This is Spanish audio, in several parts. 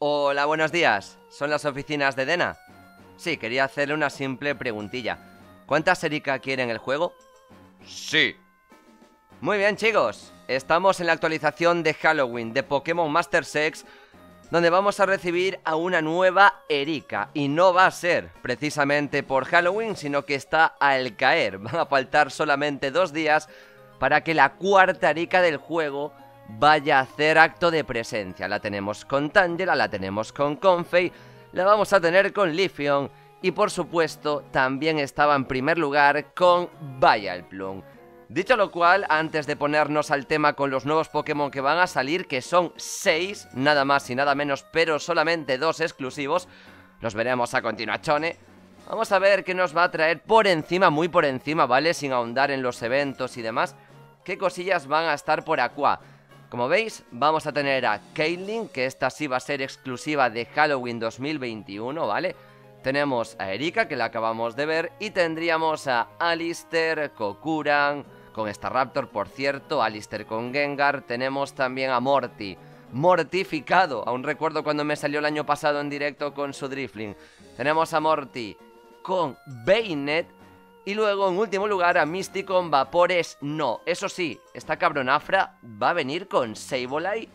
Hola, buenos días. ¿Son las oficinas de Dena? Sí, quería hacerle una simple preguntilla. ¿Cuántas Erika quieren el juego? Sí. Muy bien, chicos. Estamos en la actualización de Halloween de Pokémon Masters X, donde vamos a recibir a una nueva Erika. Y no va a ser precisamente por Halloween, sino que está al caer. Van a faltar solamente 2 días para que la cuarta Erika del juego vaya a hacer acto de presencia. La tenemos con Tangela, la tenemos con Comfey, la vamos a tener con Leafeon y por supuesto también estaba en primer lugar con Vileplume. Dicho lo cual, antes de ponernos al tema con los nuevos Pokémon que van a salir, que son 6, nada más y nada menos, pero solamente 2 exclusivos, los veremos a continuación. Vamos a ver qué nos va a traer por encima, muy por encima, ¿vale? Sin ahondar en los eventos y demás, qué cosillas van a estar por Aqua. Como veis, vamos a tener a Caitlyn, que esta sí va a ser exclusiva de Halloween 2021, ¿vale? Tenemos a Erika, que la acabamos de ver, y tendríamos a Alistair, Kokuran, con Staraptor, por cierto, Alistair con Gengar, tenemos también a Morty, mortificado, aún recuerdo cuando me salió el año pasado en directo con su Drifling. Tenemos a Morty con Baynet, y luego, en último lugar, a Misty con Vapores no. Eso sí, esta cabronafra va a venir con Sableye.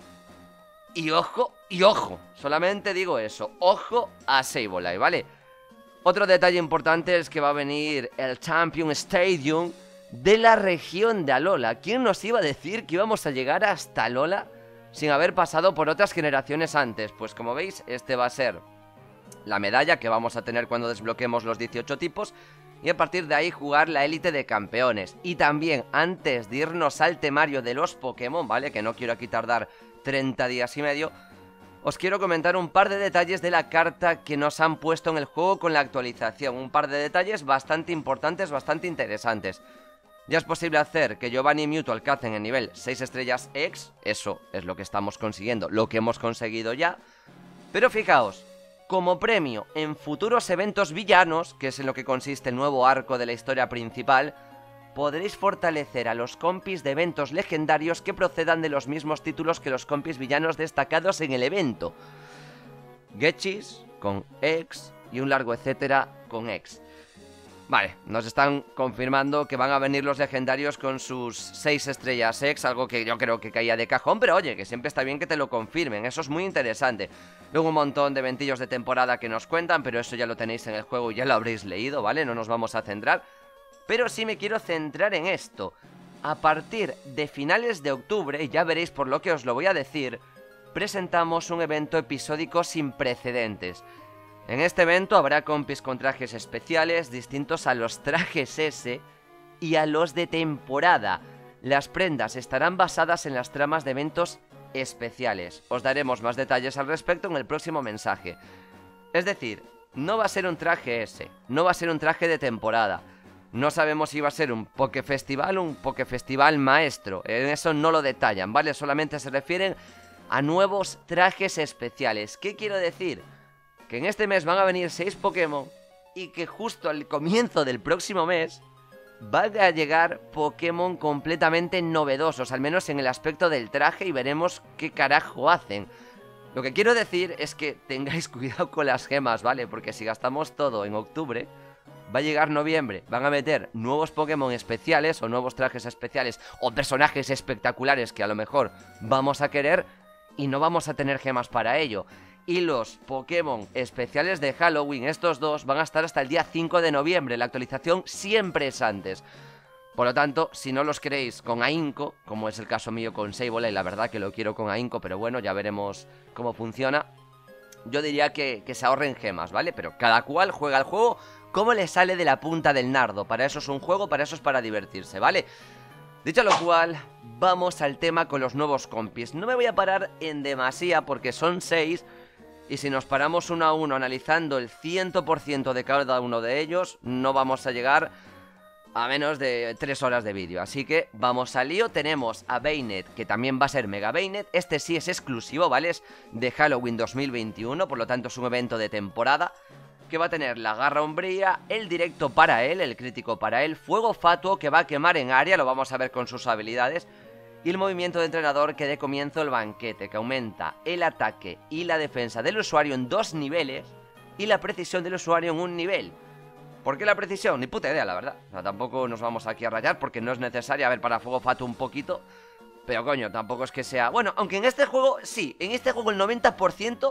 Y ojo, solamente digo eso, ojo a Sableye, ¿vale? Otro detalle importante es que va a venir el Champion Stadium de la región de Alola. ¿Quién nos iba a decir que íbamos a llegar hasta Alola sin haber pasado por otras generaciones antes? Pues como veis, este va a ser la medalla que vamos a tener cuando desbloqueemos los 18 tipos. Y a partir de ahí jugar la élite de campeones. Y también, antes de irnos al temario de los Pokémon, ¿vale? Que no quiero aquí tardar 30 días y medio, os quiero comentar un par de detalles de la carta que nos han puesto en el juego con la actualización. Un par de detalles bastante importantes, bastante interesantes. Ya es posible hacer que Giovanni y Mewtwo alcancen el nivel 6 estrellas X. Eso es lo que estamos consiguiendo, lo que hemos conseguido ya. Pero fijaos, como premio en futuros eventos villanos, que es en lo que consiste el nuevo arco de la historia principal, podréis fortalecer a los compis de eventos legendarios que procedan de los mismos títulos que los compis villanos destacados en el evento. Getchis con X y un largo etcétera con X. Vale, nos están confirmando que van a venir los legendarios con sus 6 estrellas X, algo que yo creo que caía de cajón, pero oye, que siempre está bien que te lo confirmen, eso es muy interesante. Luego un montón de eventillos de temporada que nos cuentan, pero eso ya lo tenéis en el juego y ya lo habréis leído, ¿vale? No nos vamos a centrar, pero sí me quiero centrar en esto. A partir de finales de octubre, y ya veréis por lo que os lo voy a decir, presentamos un evento episódico sin precedentes. En este evento habrá compis con trajes especiales distintos a los trajes S y a los de temporada. Las prendas estarán basadas en las tramas de eventos especiales. Os daremos más detalles al respecto en el próximo mensaje. Es decir, no va a ser un traje S, no va a ser un traje de temporada. No sabemos si va a ser un Pokefestival o un Pokefestival maestro. En eso no lo detallan, ¿vale? Solamente se refieren a nuevos trajes especiales. ¿Qué quiero decir? Que en este mes van a venir 6 Pokémon y que justo al comienzo del próximo mes van a llegar Pokémon completamente novedosos, al menos en el aspecto del traje, y veremos qué carajo hacen. Lo que quiero decir es que tengáis cuidado con las gemas, ¿vale? Porque si gastamos todo en octubre, va a llegar noviembre, van a meter nuevos Pokémon especiales o nuevos trajes especiales o personajes espectaculares que a lo mejor vamos a querer y no vamos a tener gemas para ello. Y los Pokémon especiales de Halloween, estos dos, van a estar hasta el día 5 de noviembre. La actualización siempre es antes. Por lo tanto, si no los queréis con ahínco, como es el caso mío con Sableye, la verdad que lo quiero con ahínco, pero bueno, ya veremos cómo funciona. Yo diría que se ahorren gemas, ¿vale? Pero cada cual juega el juego como le sale de la punta del nardo. Para eso es un juego, para eso es para divertirse, ¿vale? Dicho lo cual, vamos al tema con los nuevos compis. No me voy a parar en demasía porque son 6... y si nos paramos uno a uno analizando el 100% de cada uno de ellos, no vamos a llegar a menos de 3 horas de vídeo. Así que vamos al lío. Tenemos a Baynet, que también va a ser Mega Baynet. Este sí es exclusivo, ¿vale? Es de Halloween 2021, por lo tanto es un evento de temporada que va a tener la garra umbría, el directo para él, el crítico para él, fuego fatuo que va a quemar en área, lo vamos a ver con sus habilidades. Y el movimiento de entrenador que de comienzo el banquete, que aumenta el ataque y la defensa del usuario en 2 niveles y la precisión del usuario en 1 nivel. ¿Por qué la precisión? Ni puta idea, la verdad. O sea, tampoco nos vamos aquí a rayar porque no es necesaria. A ver, para Fuego Fatu un poquito. Pero coño, tampoco es que sea... Bueno, aunque en este juego, sí, en este juego el 90%...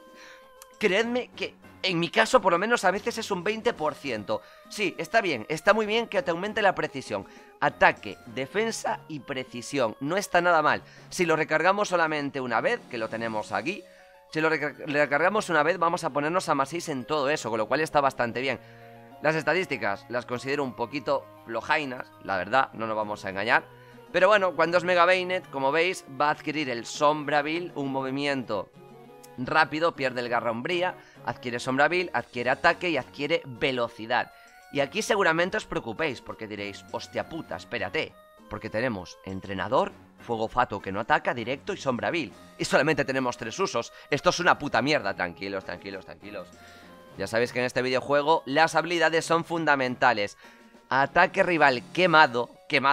Creedme que en mi caso por lo menos a veces es un 20%. Sí, está bien, está muy bien que te aumente la precisión. Ataque, defensa y precisión. No está nada mal. Si lo recargamos solamente una vez, que lo tenemos aquí... Si lo recargamos una vez vamos a ponernos a más 6 en todo eso, con lo cual está bastante bien. Las estadísticas las considero un poquito flojainas, la verdad, no nos vamos a engañar. Pero bueno, cuando es Mega Bainet, como veis, va a adquirir el Sombrabil, un movimiento rápido, pierde el Garra Umbría, adquiere Sombrabil, adquiere ataque y adquiere velocidad. Y aquí seguramente os preocupéis, porque diréis, hostia puta, espérate, porque tenemos entrenador, Fuego Fatu que no ataca, directo y Sombrabil. Y solamente tenemos 3 usos. Esto es una puta mierda, tranquilos, tranquilos, tranquilos. Ya sabéis que en este videojuego las habilidades son fundamentales. Ataque rival quemado,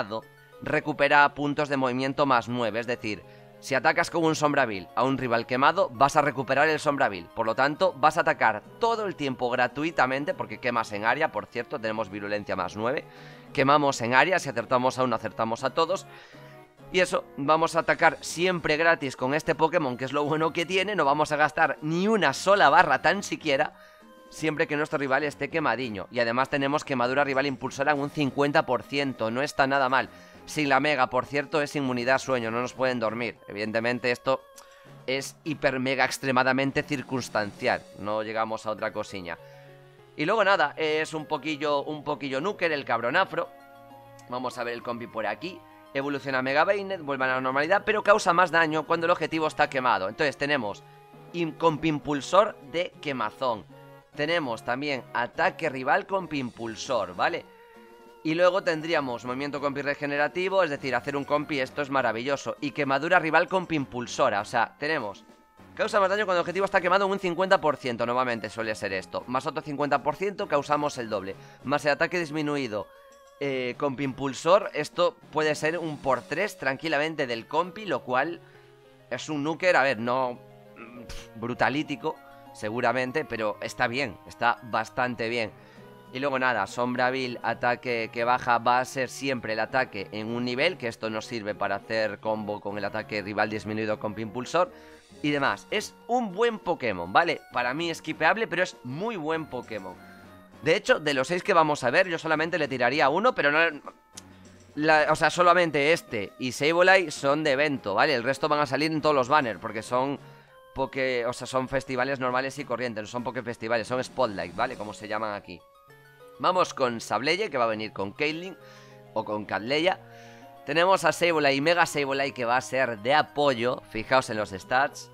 recupera puntos de movimiento más 9. Es decir, si atacas con un Sombrabil a un rival quemado, vas a recuperar el Sombrabil. Por lo tanto, vas a atacar todo el tiempo gratuitamente, porque quemas en área, por cierto, tenemos virulencia más 9. Quemamos en área, si acertamos a uno, acertamos a todos. Y eso, vamos a atacar siempre gratis con este Pokémon, que es lo bueno que tiene. No vamos a gastar ni una sola barra tan siquiera, siempre que nuestro rival esté quemadiño. Y además tenemos quemadura rival impulsora en un 50%, no está nada mal. Sin la mega, por cierto, es inmunidad a sueño, no nos pueden dormir. Evidentemente esto es hiper mega extremadamente circunstancial, no llegamos a otra cosilla. Y luego nada, es un poquillo Nuker, el cabronafro. Vamos a ver el compi por aquí. Evoluciona Mega Bainet, vuelve a la normalidad, pero causa más daño cuando el objetivo está quemado. Entonces tenemos compi impulsor de quemazón. Tenemos también ataque rival compi impulsor, ¿vale? Y luego tendríamos movimiento compi regenerativo, es decir, hacer un compi, esto es maravilloso. Y quemadura rival compi impulsora, o sea, tenemos... Causa más daño cuando el objetivo está quemado en un 50%, normalmente suele ser esto. Más otro 50%, causamos el doble. Más el ataque disminuido compi impulsor, esto puede ser un por 3 tranquilamente del compi, lo cual es un Nuker, a ver, no brutalítico, seguramente, pero está bien, está bastante bien. Y luego nada, Sombrabil, ataque que baja, va a ser siempre el ataque en un nivel, que esto nos sirve para hacer combo con el ataque rival disminuido compi impulsor y demás. Es un buen Pokémon, ¿vale? Para mí es skipeable, pero es muy buen Pokémon. De hecho, de los 6 que vamos a ver, yo solamente le tiraría uno, pero no... o sea, solamente este y Sableye son de evento, ¿vale? El resto van a salir en todos los banners, porque son... o sea, son festivales normales y corrientes, no son Pokéfestivales, son Spotlight, ¿vale? Como se llaman aquí. Vamos con Sableye, que va a venir con Caitlyn o con Catleya. Tenemos a Sableye y Mega Sableye, que va a ser de apoyo. Fijaos en los stats,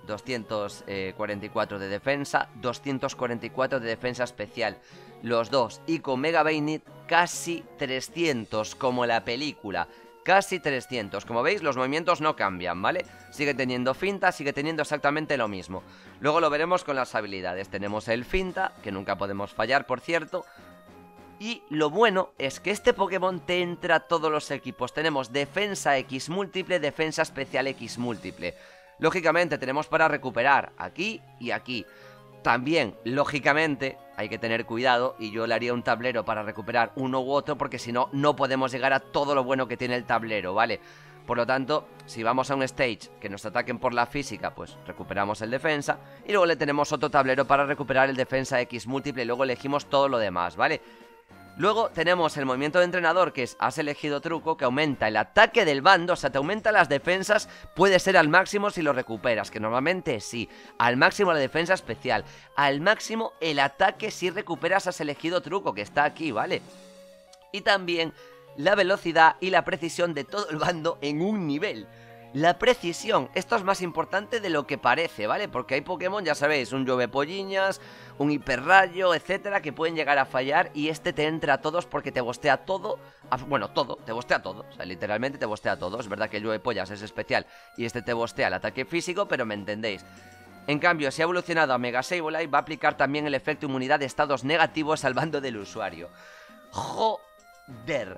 244 de defensa, 244 de defensa especial, los dos. Y con Mega Bainet casi 300, como la película. Casi 300, como veis los movimientos no cambian, ¿vale? Sigue teniendo finta, sigue teniendo exactamente lo mismo. Luego lo veremos con las habilidades. Tenemos el finta, que nunca podemos fallar, por cierto. Y lo bueno es que este Pokémon te entra a todos los equipos. Tenemos defensa X múltiple, defensa especial X múltiple. Lógicamente tenemos para recuperar aquí y aquí. También, lógicamente, hay que tener cuidado y yo le haría un tablero para recuperar uno u otro, porque si no, no podemos llegar a todo lo bueno que tiene el tablero, ¿vale? Por lo tanto, si vamos a un stage que nos ataquen por la física, pues recuperamos el defensa. Y luego le tenemos otro tablero para recuperar el defensa X múltiple y luego elegimos todo lo demás, ¿vale? Luego tenemos el movimiento de entrenador, que es has elegido truco, que aumenta el ataque del bando, o sea, te aumenta las defensas, puede ser al máximo si lo recuperas, que normalmente sí, al máximo la defensa especial, al máximo el ataque si recuperas has elegido truco, que está aquí, ¿vale? Y también la velocidad y la precisión de todo el bando en un nivel. La precisión, esto es más importante de lo que parece, ¿vale? Porque hay Pokémon, ya sabéis, un llueve polliñas, un hiperrayo, etcétera, que pueden llegar a fallar y este te entra a todos porque te bostea todo, bueno, todo, te bostea todo, o sea, literalmente te bostea todo. Es verdad que el llueve pollas es especial y este te bostea el ataque físico, pero me entendéis. En cambio, si ha evolucionado a Mega Sableye, va a aplicar también el efecto inmunidad de estados negativos al bando del usuario. ¡Joder!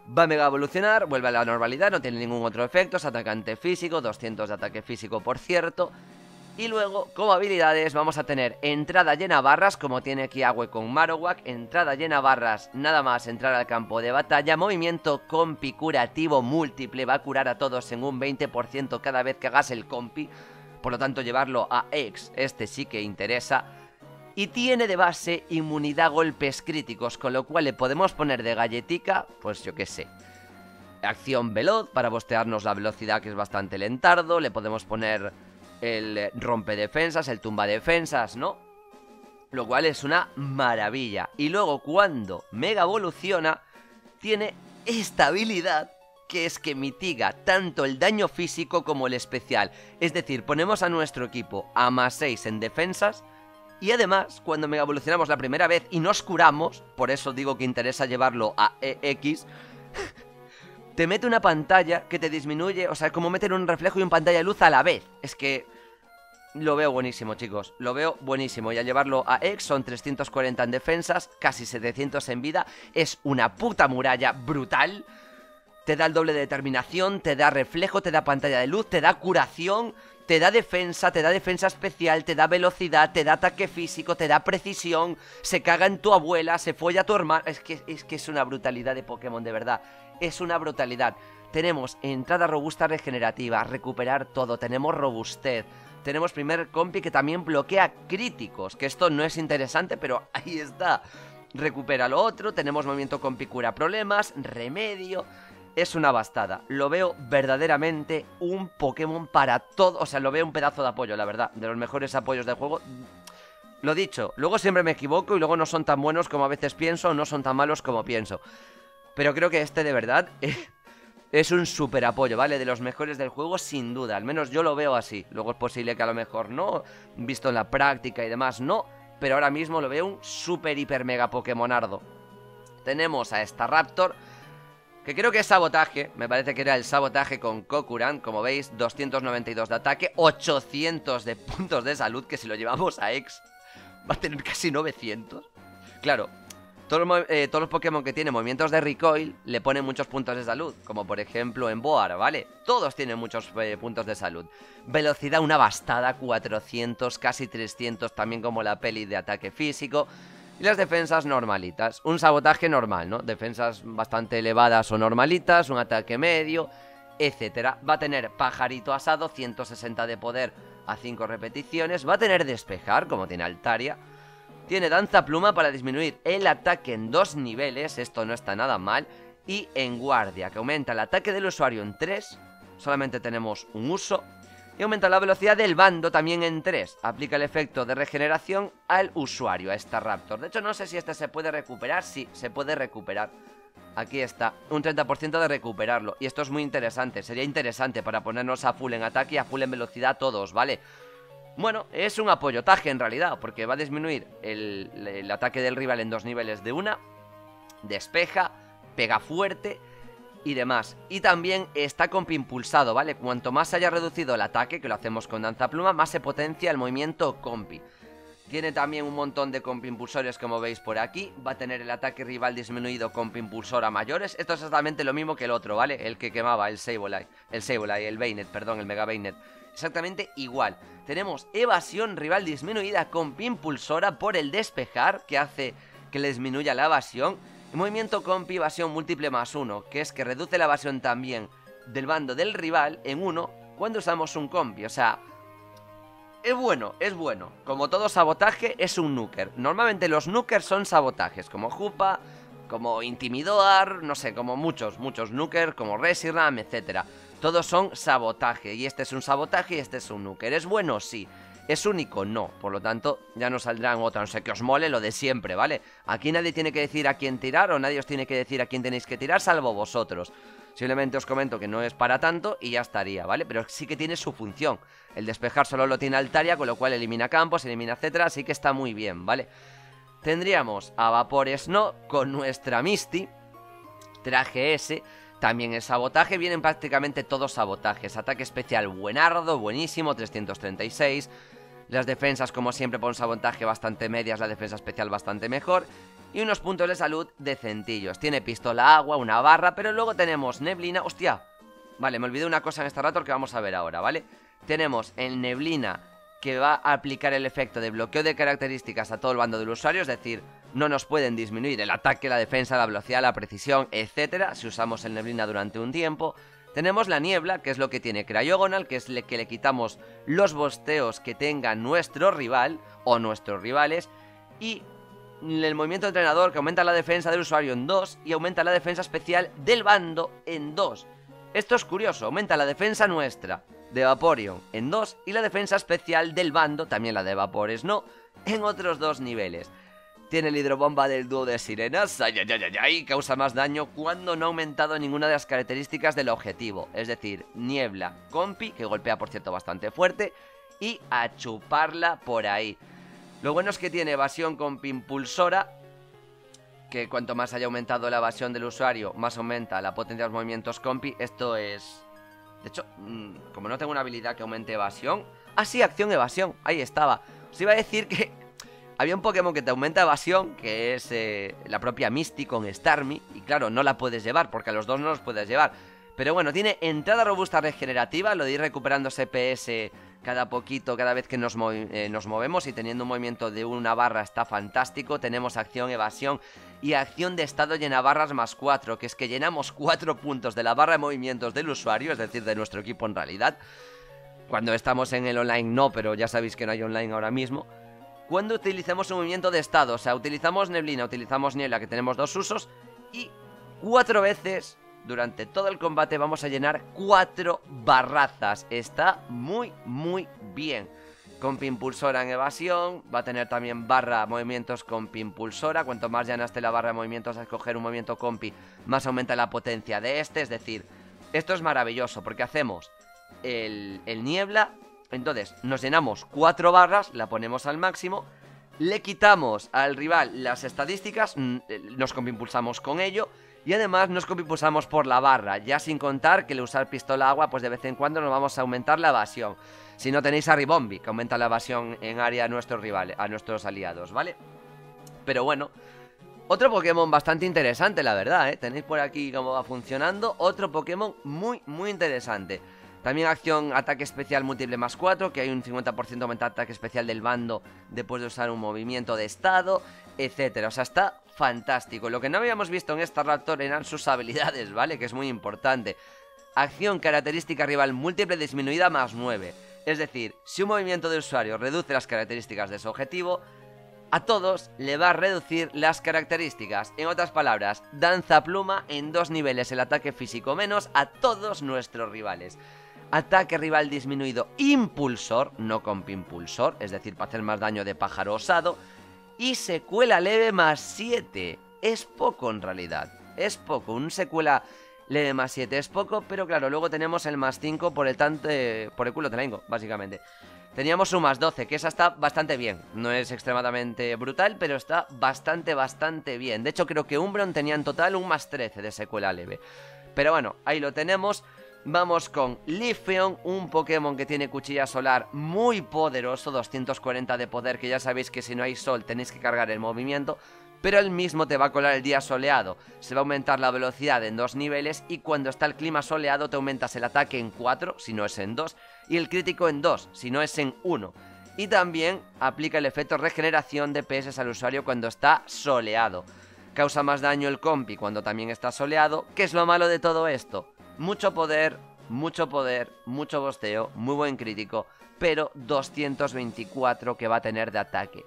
Va a mega evolucionar, vuelve a la normalidad, no tiene ningún otro efecto, es atacante físico, 200 de ataque físico por cierto. Y luego, como habilidades, vamos a tener entrada llena barras, como tiene aquí Agüe con Marowak. Entrada llena barras, nada más entrar al campo de batalla. Movimiento compi curativo múltiple, va a curar a todos en un 20% cada vez que hagas el compi. Por lo tanto, llevarlo a X, este sí que interesa. Y tiene de base inmunidad a golpes críticos, con lo cual le podemos poner de galletica, pues yo qué sé. Acción veloz, para bostearnos la velocidad, que es bastante lentardo. Le podemos poner el rompe defensas, el tumba defensas, ¿no? Lo cual es una maravilla. Y luego cuando mega evoluciona, tiene esta habilidad, que es que mitiga tanto el daño físico como el especial. Es decir, ponemos a nuestro equipo a +6 en defensas. Y además, cuando mega evolucionamos la primera vez y nos curamos, por eso digo que interesa llevarlo a EX, te mete una pantalla que te disminuye, o sea, es como meter un reflejo y un pantalla de luz a la vez. Es que lo veo buenísimo, chicos, lo veo buenísimo. Y al llevarlo a X son 340 en defensas, casi 700 en vida. Es una puta muralla brutal. Te da el doble de determinación, te da reflejo, te da pantalla de luz, te da curación, te da defensa especial, te da velocidad, te da ataque físico, te da precisión, se caga en tu abuela, se folla a tu hermano. Es que es una brutalidad de Pokémon, de verdad. Es una brutalidad. Tenemos entrada robusta regenerativa, recuperar todo, tenemos robustez, tenemos primer compi que también bloquea críticos, que esto no es interesante, pero ahí está. Recupera lo otro, tenemos movimiento compi cura problemas, remedio. Es una bastada, lo veo verdaderamente un Pokémon para todo, o sea, lo veo un pedazo de apoyo, la verdad, de los mejores apoyos del juego. Lo dicho, luego siempre me equivoco y luego no son tan buenos como a veces pienso, o no son tan malos como pienso. Pero creo que este de verdad es un super apoyo, ¿vale? De los mejores del juego sin duda, al menos yo lo veo así. Luego es posible que a lo mejor no, visto en la práctica y demás no, pero ahora mismo lo veo un super hiper mega Pokémonardo. Tenemos a Staraptor, que creo que es sabotaje, me parece que era el sabotaje con Kokuran, como veis, 292 de ataque, 800 de puntos de salud, que si lo llevamos a X va a tener casi 900. Claro, todos los Pokémon que tienen movimientos de recoil le ponen muchos puntos de salud, como por ejemplo en Boar, ¿vale? Todos tienen muchos puntos de salud. Velocidad una bastada, 400, casi 300, también como la peli de ataque físico. Y las defensas normalitas, un sabotaje normal, ¿no? Defensas bastante elevadas o normalitas, un ataque medio, etcétera. Va a tener pajarito asado, 160 de poder a 5 repeticiones. Va a tener despejar, como tiene Altaria. Tiene danza pluma para disminuir el ataque en 2 niveles, esto no está nada mal. Y en guardia, que aumenta el ataque del usuario en 3, solamente tenemos un uso. Y aumenta la velocidad del bando también en 3. Aplica el efecto de regeneración al usuario, a Staraptor. De hecho, no sé si este se puede recuperar. Sí, se puede recuperar. Aquí está, un 30% de recuperarlo. Y esto es muy interesante, sería interesante para ponernos a full en ataque y a full en velocidad todos, ¿vale? Bueno, es un apoyotaje en realidad, porque va a disminuir el ataque del rival en 2 niveles de una. Despeja, pega fuerte y demás. Y también está compi impulsado, ¿vale? Cuanto más se haya reducido el ataque, que lo hacemos con danza pluma, más se potencia el movimiento compi. Tiene también un montón de compi impulsores, como veis por aquí. Va a tener el ataque rival disminuido compi impulsor a mayores. Esto es exactamente lo mismo que el otro, ¿vale? El que quemaba, el Sableye, el Bainet, perdón, el Mega Bainet. Exactamente igual. Tenemos evasión rival disminuida compi impulsora por el despejar, que hace que le disminuya la evasión. Y movimiento compi evasión múltiple +1, que es que reduce la evasión también del bando del rival en 1 cuando usamos un compi. O sea, es bueno, es bueno. Como todo sabotaje, es un nuker. Normalmente los nukers son sabotajes, como Jupa, como Intimidoar, no sé, como muchos nukers, como Reshiram, etcétera. Todos son sabotaje, y este es un sabotaje y este es un nuker. ¿Es bueno? Sí. ¿Es único? No. Por lo tanto, ya no saldrán otra, no sé, que os mole lo de siempre, ¿vale? Aquí nadie tiene que decir a quién tirar, o nadie os tiene que decir a quién tenéis que tirar, salvo vosotros. Simplemente os comento que no es para tanto y ya estaría, ¿vale? Pero sí que tiene su función. El despejar solo lo tiene Altaria, con lo cual elimina campos, elimina etcétera, así que está muy bien, ¿vale? Tendríamos a Vapor Snow con nuestra Misty, traje S. También el sabotaje, vienen prácticamente todos sabotajes. Ataque especial buenardo, buenísimo, 336. Las defensas, como siempre, por un sabotaje bastante medias, la defensa especial bastante mejor. y unos puntos de salud decentillos. Tiene pistola agua, una barra, pero luego tenemos neblina. ¡Hostia! Vale, me olvidé una cosa en este Raptor que vamos a ver ahora, ¿vale? Tenemos el neblina, que va a aplicar el efecto de bloqueo de características a todo el bando del usuario, es decir, no nos pueden disminuir el ataque, la defensa, la velocidad, la precisión, etcétera, si usamos el neblina durante un tiempo. Tenemos la niebla, que es lo que tiene Cryogonal, que es que le quitamos los bosteos que tenga nuestro rival o nuestros rivales, y el movimiento de entrenador, que aumenta la defensa del usuario en 2 y aumenta la defensa especial del bando en 2. Esto es curioso, aumenta la defensa nuestra de Vaporeon en 2 y la defensa especial del bando, también la de Vapores no, en otros 2 niveles. Tiene el hidrobomba del dúo de sirenas, ay, causa más daño cuando no ha aumentado ninguna de las características del objetivo, es decir, niebla, compi, que golpea por cierto bastante fuerte, y a chuparla por ahí. Lo bueno es que tiene evasión compi impulsora, que cuanto más haya aumentado la evasión del usuario, más aumenta la potencia de los movimientos compi. Esto es... De hecho, como no tengo una habilidad que aumente evasión... Ah, sí, acción-evasión, ahí estaba. Os iba a decir que había un Pokémon que te aumenta evasión, que es la propia Misty con Starmie. Y claro, no la puedes llevar, porque a los dos no los puedes llevar. Pero bueno, tiene entrada robusta regenerativa, lo de ir recuperando CPS cada poquito, cada vez que nos movemos, y teniendo un movimiento de una barra está fantástico. Tenemos acción, evasión y acción de estado llena barras más 4, que es que llenamos 4 puntos de la barra de movimientos del usuario, es decir, de nuestro equipo en realidad. Cuando estamos en el online no, pero ya sabéis que no hay online ahora mismo. Cuando utilizamos un movimiento de estado, o sea, utilizamos neblina, utilizamos niebla, que tenemos 2 usos, y 4 veces durante todo el combate vamos a llenar 4 barrazas. Está muy, muy bien. Compi impulsora en evasión, va a tener también barra movimientos compi impulsora. Cuanto más llenaste la barra de movimientos a escoger un movimiento compi, más aumenta la potencia de este. Es decir, esto es maravilloso porque hacemos el niebla. Entonces nos llenamos 4 barras, la ponemos al máximo, le quitamos al rival las estadísticas, nos compi impulsamos con ello, y además nos compi impulsamos por la barra. Ya sin contar que el usar pistola agua, pues de vez en cuando nos vamos a aumentar la evasión. Si no tenéis a Ribombi, que aumenta la evasión en área a nuestros rivales, a nuestros aliados, ¿vale? Pero bueno, otro Pokémon bastante interesante, la verdad, ¿eh? Tenéis por aquí cómo va funcionando. Otro Pokémon muy, muy interesante. También acción, ataque especial múltiple más 4, que hay un 50% aumenta ataque especial del bando después de usar un movimiento de estado, etcétera. O sea, está fantástico. Lo que no habíamos visto en esta Raptor eran sus habilidades, ¿vale? Que es muy importante. Acción, característica rival múltiple disminuida más 9. Es decir, si un movimiento de usuario reduce las características de su objetivo, a todos le va a reducir las características. En otras palabras, danza pluma en 2 niveles el ataque físico menos a todos nuestros rivales. Ataque rival disminuido impulsor, no compi impulsor, es decir, para hacer más daño de pájaro osado. Y secuela leve más 7. Es poco en realidad, es poco. Un secuela leve más 7 es poco, pero claro, luego tenemos el más 5 por el por el culo te la hinco, básicamente. Teníamos un más 12, que esa está bastante bien. No es extremadamente brutal, pero está bastante bien. De hecho, creo que Umbreon tenía en total un más 13 de secuela leve. Pero bueno, ahí lo tenemos. Vamos con Leafeon, un Pokémon que tiene cuchilla solar muy poderoso, 240 de poder, que ya sabéis que si no hay sol tenéis que cargar el movimiento, pero él mismo te va a colar el día soleado. Se va a aumentar la velocidad en 2 niveles y cuando está el clima soleado te aumentas el ataque en 4, si no es en 2, y el crítico en 2, si no es en 1. Y también aplica el efecto regeneración de PS al usuario cuando está soleado. Causa más daño el compi cuando también está soleado. ¿Qué es lo malo de todo esto? Mucho poder, mucho bosteo, muy buen crítico, pero 224 que va a tener de ataque.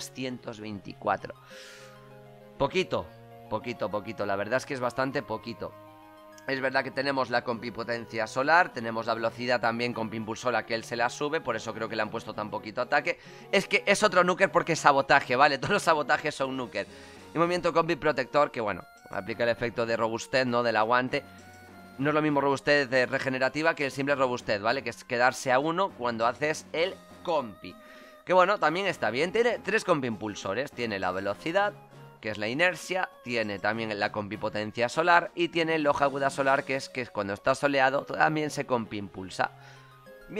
224. Poquito, la verdad es que es bastante poquito. Es verdad que tenemos la compipotencia solar, tenemos la velocidad también compimpulsora que él se la sube, por eso creo que le han puesto tan poquito ataque. Es que es otro Nuker porque es sabotaje, ¿vale? Todos los sabotajes son Nuker. Y movimiento compi protector que, bueno, aplica el efecto de robustez, ¿no? Del aguante. No es lo mismo robustez de regenerativa que el simple robustez, ¿vale? Que es quedarse a 1 cuando haces el compi. Que bueno, también está bien. Tiene 3 compi impulsores. Tiene la velocidad, que es la inercia. Tiene también la compipotencia solar. Y tiene el hoja aguda solar, que es cuando está soleado también se compi impulsa. Bien,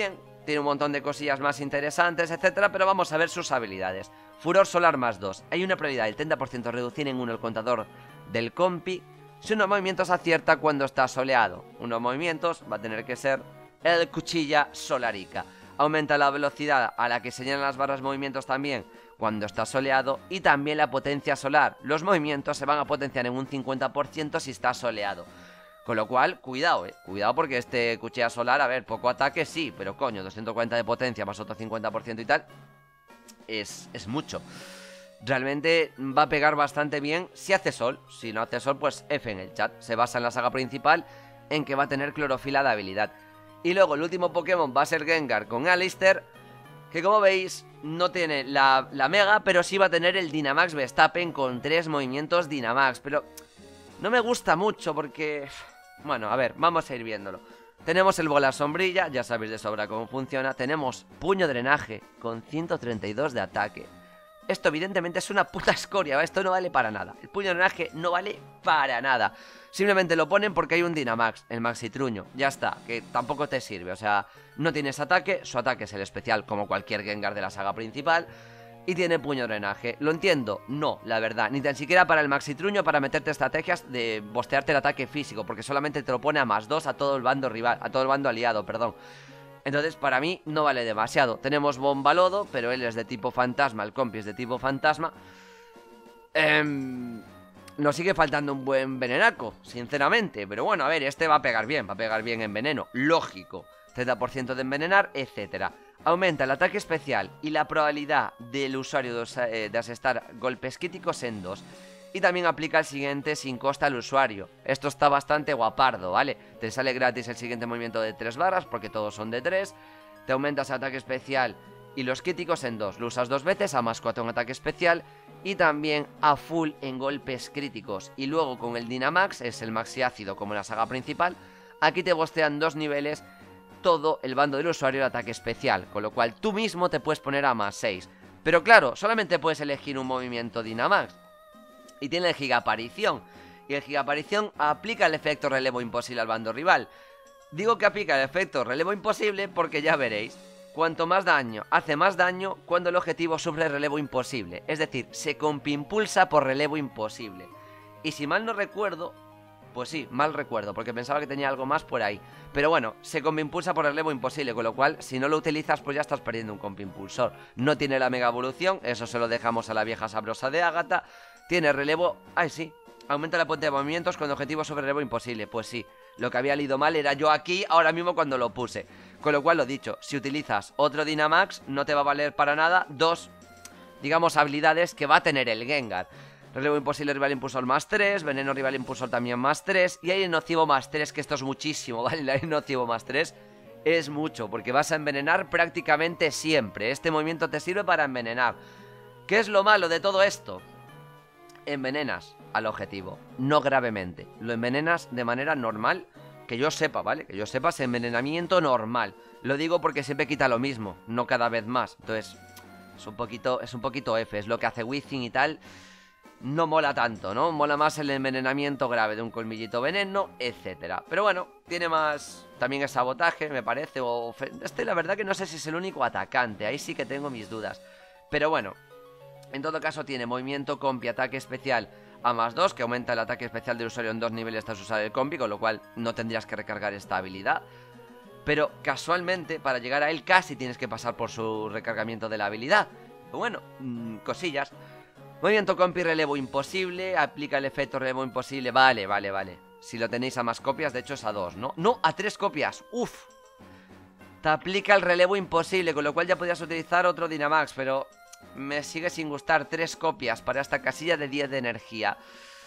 tiene un montón de cosillas más interesantes, etcétera, pero vamos a ver sus habilidades. Furor solar +2. Hay una probabilidad del 30% reducir en 1 el contador del compi si unos movimientos acierta cuando está soleado. Unos movimientos va a tener que ser el cuchilla solarica. Aumenta la velocidad a la que señalan las barras de movimientos también cuando está soleado, y también la potencia solar. Los movimientos se van a potenciar en un 50% si está soleado. Con lo cual, cuidado, cuidado, porque este cuchilla solar, a ver, poco ataque sí, pero coño, 240 de potencia más otro 50% y tal, es mucho. Realmente va a pegar bastante bien si hace sol. Si no hace sol, pues F en el chat. Se basa en la saga principal, en que va a tener clorofila de habilidad. Y luego el último Pokémon va a ser Gengar con Alistair, que como veis no tiene la Mega, pero sí va a tener el Dynamax Verstappen con 3 movimientos Dynamax. Pero no me gusta mucho porque... Bueno, a ver, vamos a ir viéndolo. Tenemos el Bola Sombrilla, ya sabéis de sobra cómo funciona. Tenemos Puño Drenaje con 132 de ataque. Esto evidentemente es una puta escoria, esto no vale para nada. El Puño Drenaje no vale para nada. Simplemente lo ponen porque hay un Dynamax, el Maxitruño, ya está, que tampoco te sirve. O sea, no tienes ataque, su ataque es el especial como cualquier Gengar de la saga principal. Y tiene Puño Drenaje. ¿Lo entiendo? No, la verdad. Ni tan siquiera para el Maxitruño para meterte estrategias de bostearte el ataque físico, porque solamente te lo pone a +2 a todo el bando rival, a todo el bando aliado, perdón. Entonces para mí no vale demasiado. Tenemos Bombalodo, pero él es de tipo fantasma, el compi es de tipo fantasma. Nos sigue faltando un buen Venenaco, sinceramente. Pero bueno, a ver, este va a pegar bien en veneno, lógico. 30% de envenenar, etcétera. Aumenta el ataque especial y la probabilidad del usuario de asestar golpes críticos en 2. Y también aplica el siguiente sin costa al usuario. Esto está bastante guapardo, ¿vale? Te sale gratis el siguiente movimiento de 3 barras, porque todos son de 3. Te aumentas el ataque especial y los críticos en 2. Lo usas 2 veces, a +4 en ataque especial. Y también a full en golpes críticos. Y luego con el Dynamax, es el maxi ácido como en la saga principal. Aquí te bostean 2 niveles todo el bando del usuario de ataque especial, con lo cual tú mismo te puedes poner a +6. Pero claro, solamente puedes elegir un movimiento Dynamax. Y tiene el Gigaparición. Y el Gigaparición aplica el efecto relevo imposible al bando rival. Digo que aplica el efecto relevo imposible porque ya veréis, cuanto más daño, hace más daño cuando el objetivo sufre relevo imposible. Es decir, se compimpulsa por relevo imposible. Y si mal no recuerdo, pues sí, mal recuerdo, porque pensaba que tenía algo más por ahí. Pero bueno, se compimpulsa por relevo imposible, con lo cual, si no lo utilizas, pues ya estás perdiendo un compimpulsor. No tiene la mega evolución, eso se lo dejamos a la vieja sabrosa de Ágata. Tiene relevo... ¡Ay, sí! Aumenta la potencia de movimientos con objetivo sobre relevo imposible. Pues sí, lo que había leído mal era yo aquí, ahora mismo cuando lo puse. Con lo cual, lo dicho, si utilizas otro Dynamax, no te va a valer para nada 2, digamos, habilidades que va a tener el Gengar. Relevo imposible rival impulsor +3, veneno rival impulsor también +3, y aire nocivo +3, que esto es muchísimo, ¿vale? El aire nocivo +3 es mucho, porque vas a envenenar prácticamente siempre. Este movimiento te sirve para envenenar. ¿Qué es lo malo de todo esto? Envenenas al objetivo, no gravemente. Lo envenenas de manera normal, que yo sepa, ¿vale? Que yo sepa, es envenenamiento normal. Lo digo porque siempre quita lo mismo, no cada vez más. Entonces, es un poquito F, es lo que hace Wizzing y tal. No mola tanto, ¿no? Mola más el envenenamiento grave de un colmillito veneno, etcétera. Pero bueno, tiene más... También es sabotaje, me parece, o... la verdad que no sé si es el único atacante, ahí sí que tengo mis dudas. Pero bueno, en todo caso tiene movimiento, compi, ataque especial a +2, que aumenta el ataque especial del usuario en 2 niveles tras usar el compi, con lo cual no tendrías que recargar esta habilidad. Pero casualmente, para llegar a él casi tienes que pasar por su recargamiento de la habilidad. Pero bueno, cosillas. Movimiento compi, relevo imposible. Aplica el efecto relevo imposible. Vale. Si lo tenéis a más copias, de hecho es a 2, ¿no? No, a 3 copias. Uf. Te aplica el relevo imposible, con lo cual ya podrías utilizar otro Dynamax, pero me sigue sin gustar. 3 copias para esta casilla de 10 de energía.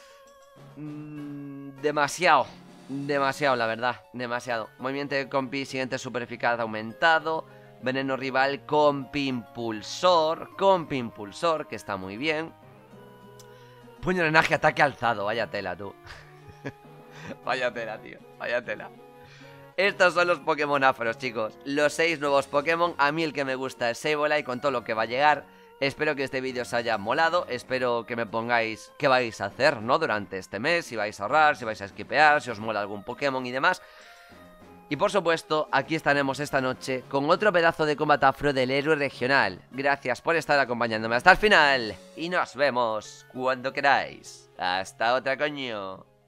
Demasiado, la verdad. Demasiado. Movimiento de compi, siguiente super eficaz aumentado. Veneno rival, compi impulsor, que está muy bien. Puño drenaje, ataque alzado. Vaya tela, tú. Vaya tela, tío. Vaya tela. Estos son los Pokémon afros, chicos. Los 6 nuevos Pokémon. A mí el que me gusta es Sableye, con todo lo que va a llegar. Espero que este vídeo os haya molado. Espero que me pongáis qué vais a hacer, ¿no? Durante este mes. Si vais a ahorrar, si vais a skipear, si os mola algún Pokémon y demás. Y por supuesto, aquí estaremos esta noche con otro pedazo de combate afro del héroe regional. Gracias por estar acompañándome hasta el final y nos vemos cuando queráis. Hasta otra, coño.